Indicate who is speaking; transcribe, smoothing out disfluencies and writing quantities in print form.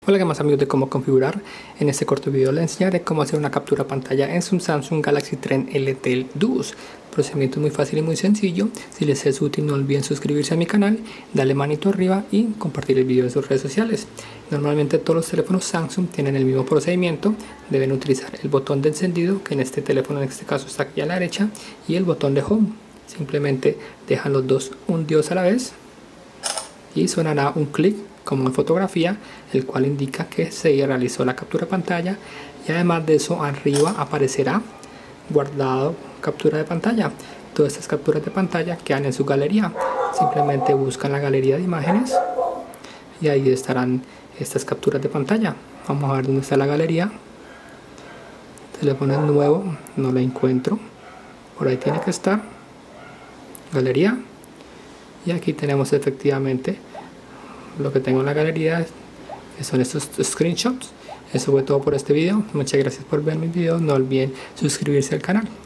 Speaker 1: Hola, ¿qué más amigos de cómo configurar? En este corto video les enseñaré cómo hacer una captura pantalla en su Samsung Galaxy Trend LTE 2. El procedimiento es muy fácil y muy sencillo. Si les es útil no olviden suscribirse a mi canal, darle manito arriba y compartir el video en sus redes sociales. Normalmente todos los teléfonos Samsung tienen el mismo procedimiento. Deben utilizar el botón de encendido, que en este teléfono en este caso está aquí a la derecha, y el botón de home. Simplemente dejan los dos hundidos a la vez y sonará un clic como en fotografía, el cual indica que se realizó la captura de pantalla, y además de eso arriba aparecerá guardado captura de pantalla. Todas estas capturas de pantalla quedan en su galería. Simplemente buscan la galería de imágenes y ahí estarán estas capturas de pantalla. Vamos a ver dónde está la galería. El teléfono es nuevo, no la encuentro. Por ahí tiene que estar galería, y aquí tenemos efectivamente lo que tengo en la galería, que son estos screenshots. Eso fue todo por este video. Muchas gracias por ver mi video. No olviden suscribirse al canal.